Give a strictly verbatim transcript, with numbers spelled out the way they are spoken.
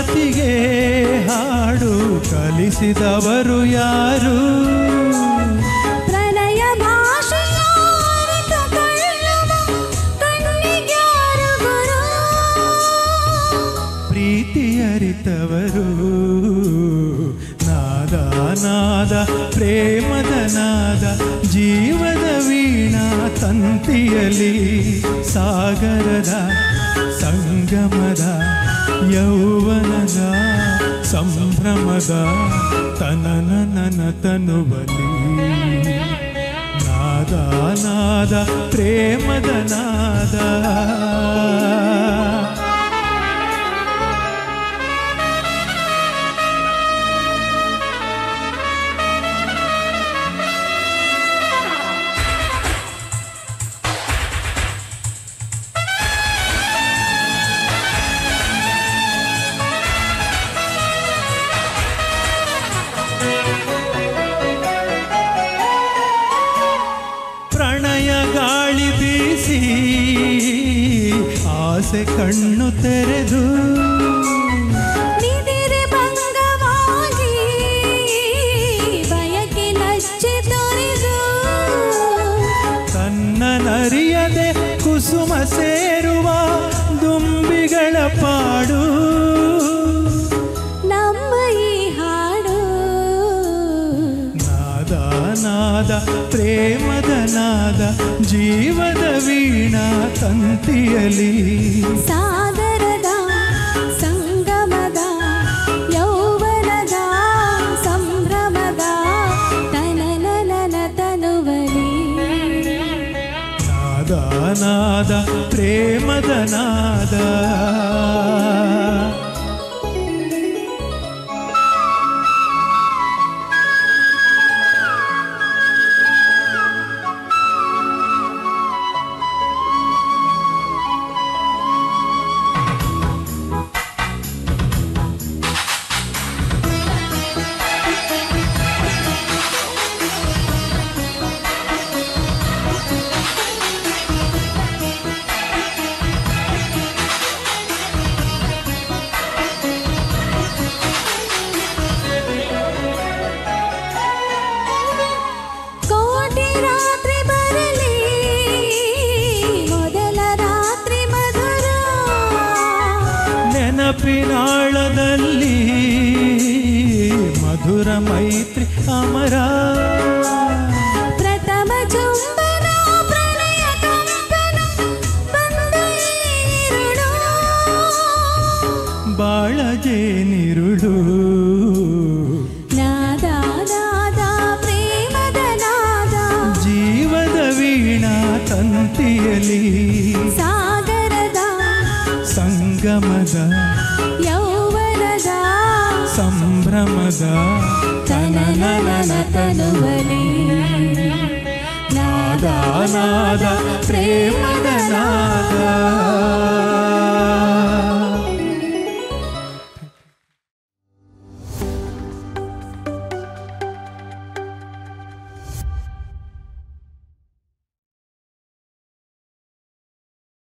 ಮತಿಗೆ ಹಾಡು ಕಲಿಸಿದವರು ಯಾರು? ಪ್ರಣಯ ಭಾಷೆಯ ಅರಿತ ಕಣ್ಣವ ಕಣ್ಣಿಗ್ಯಾರು ಗುರು? ಪ್ರೀತಿ ಅರಿತವರು ನಾದ ನಾದ ಪ್ರೇಮದ ನಾದ ಜೀವದ ವೀಣಾ ತಂತಿಯಲಿ ಸಾಗರದ ಸಂಗಮದ ಯೌವನದ ಸಂಭ್ರಮದ ತನನನ ತನುವಲಿ ನಾದ ನಾದ ಪ್ರೇಮದ ನಾದ. ಗಾಳಿ ಬೀಸಿ ಆಸೆ ಕಣ್ಣು ತೆರೆದು ನಿದಿರೆ ಭಂಗವಾಗಿ ಬಯಕೆ ಲಜ್ಜೆ ತೊರೆದು ತನ್ನನರಿಯದೆ ಕುಸುಮ ಸೇರುವ ದುಂಬಿಗಳ ಪಾಡು ನಮ್ಮ ಈ ಹಾಡು. ನಾದ ನಾದ ಪ್ರೇಮದ ನಾದ ಜೀವದ ವೀಣಾ ತಂತಿಯಲಿ ಸಾಗರದ ಸಂಗಮದ ಯೌವನದ ಸಂಭ್ರಮದ ತನನನ ತನುವಲಿ ನಾದ ನಾದ ಪ್ರೇಮದ ನಾದ. ನೆನಪಿನಾಳದಲ್ಲಿ ಮಧುರ ಮೈತ್ರಿ ಅಮರ ಪ್ರಥಮ ಚುಂಬನ ಪ್ರಣಯ ಕಂಪನ ಬಂದೈರುಳು ಬಾಳಜೇನಿರುಳು ನಾದ ನಾದ ಪ್ರೇಮದ ನಾದ ಜೀವದ ವೀಣಾ ತಂತಿಯಲಿ ಸಾಗರದ ಸಂಗಮದ ಯೌವನದ ಸಂಭ್ರಮದ ತನನನ ತನುವಲಿ ನಾದ ನಾದ ಪ್ರೇಮದ ನಾದ.